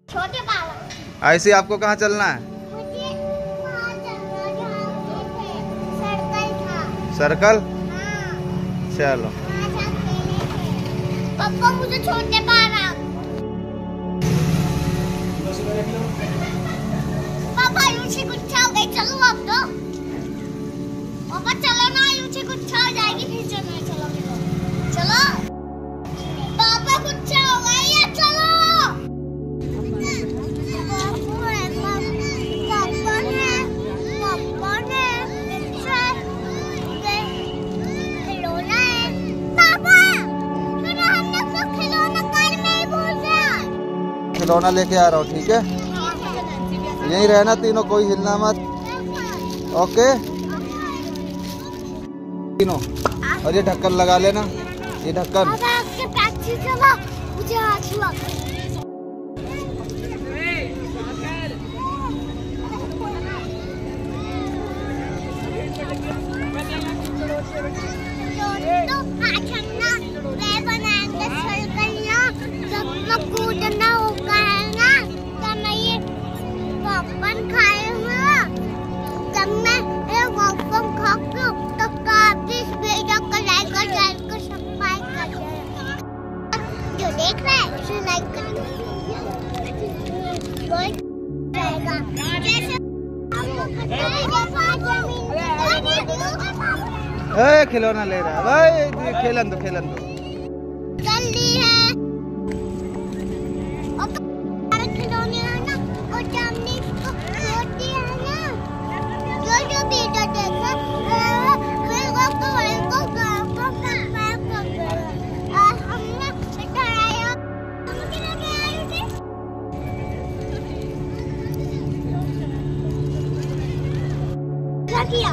छोटे पाला। ऐसे आपको कहाँ चलना है? मुझे वहाँ चलना जहाँ सर्कल था। सर्कल? हाँ। चलो। पापा मुझे छोटे पाला। पापा यूं गुच्छा हो गई, चलो अब तो। पापा चलो ना, यूं गुच्छा हो जाएगी फिर चलो। चलो पापा गुच्छा हो गई है, चलो। खिलौना लेके आ रहा हूँ, ठीक है? यहीं रहना तीनों, कोई हिलना मत। ओके तीनों। और ये ढक्कन लगा लेना, ये ढक्कन। मुझे हाथ लगा। कूदना होगा है ना, तो मैं ये पॉपकॉर्न खाऊंगा। जब मैं ये पॉपकॉर्न खाऊंगा तो काफी वीडियो को लाइक और चैनल को सब्सक्राइब कर देना। जो देख रहा है उसे लाइक कर दो। खिलौना ले रहा है भाई, खेलन दो। जल्दी है खिलौने है ना, और सामने इसको छोटी है ना, जो वीडियो देखा किया।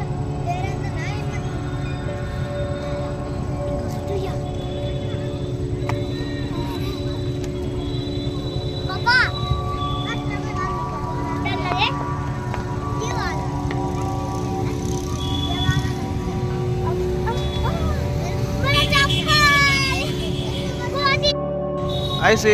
ऐसे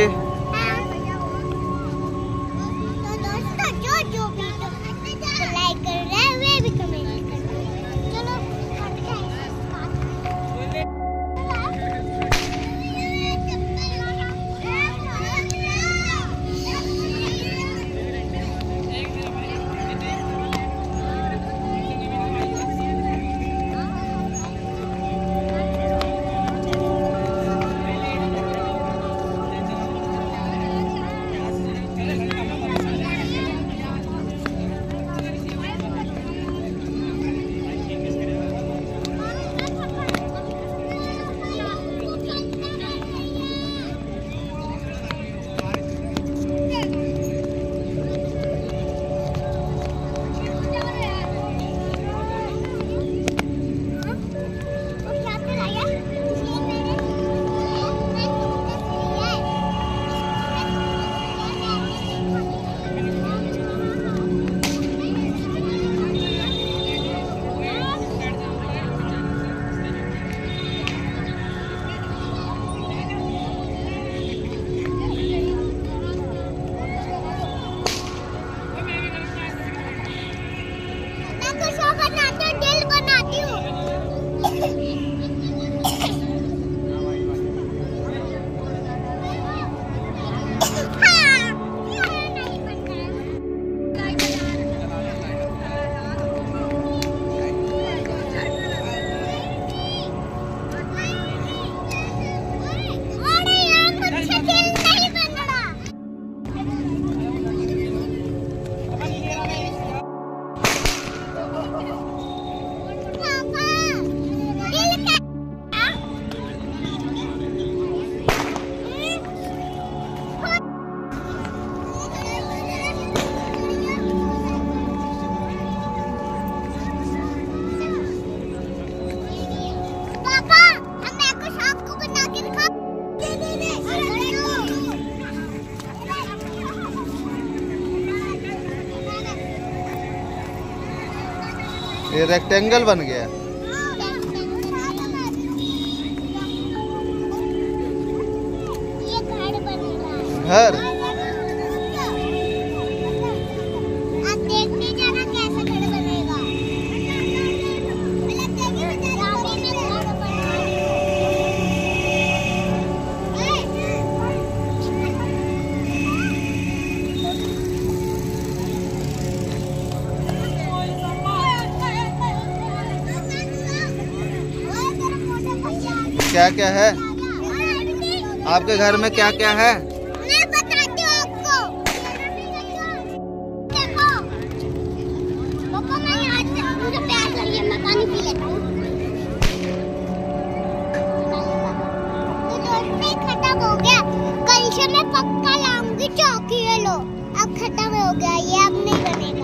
ये रेक्टेंगल बन गया। ये घर बन रहा है। घर क्या क्या है आपके घर में, क्या क्या है? मैं बताती हूँ आपको। देखो पापा, मैं यहाँ से मुझे प्यास लगी है, मैं पानी पी लेता हूँ। ये खत्म हो गया, कल से मैं पक्का लाऊंगी चौकी। ये लो, अब खत्म हो गया, ये अब नहीं बनेगा।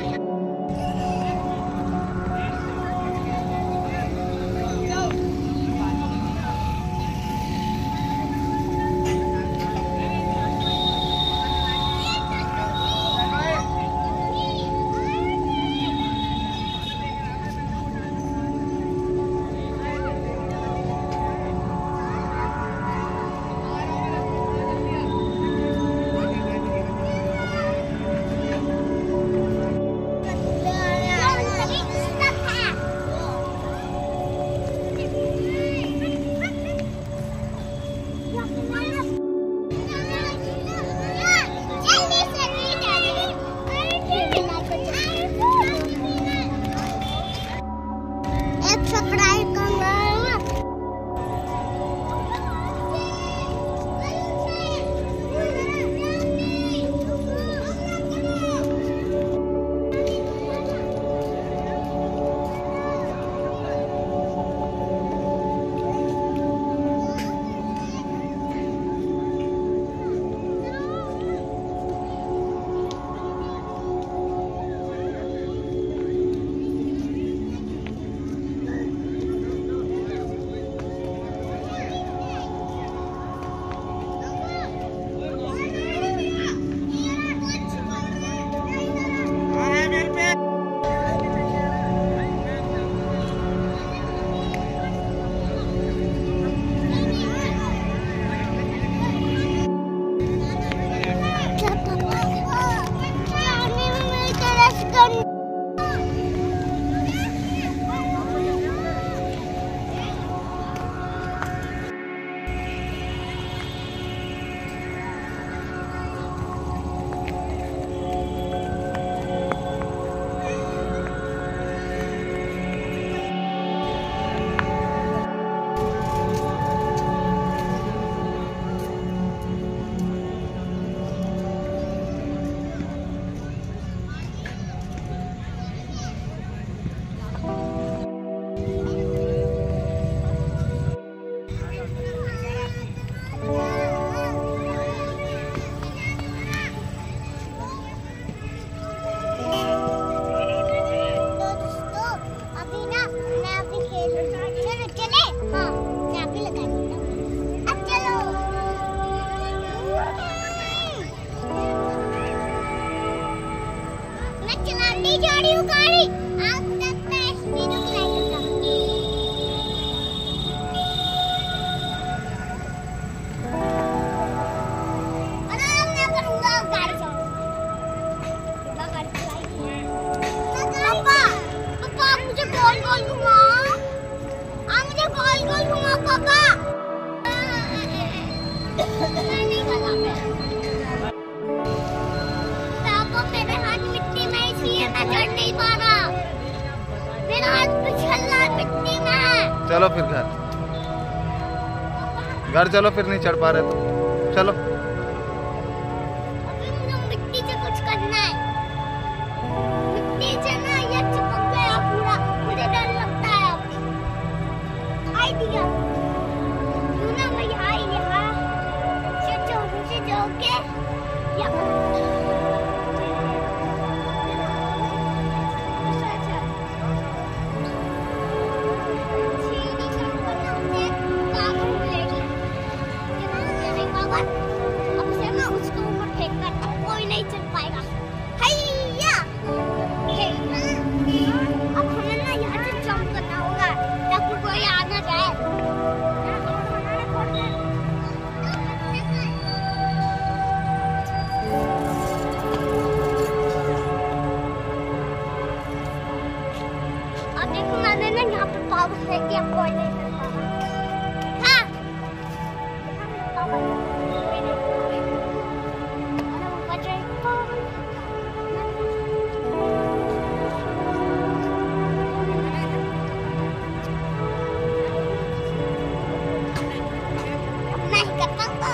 चलो फिर घर चलो, फिर नहीं चढ़ पा रहे तो चलो। अभी मुझे मिट्टी से कुछ करना है, मिट्टी से ना ये चिपक गया पूरा, मुझे डर लगता है। अब आइडिया क्यों ना मैं यहाँ से चोरी से जाके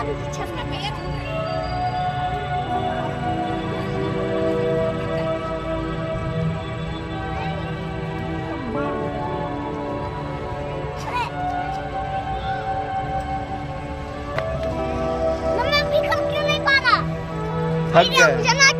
थक गए।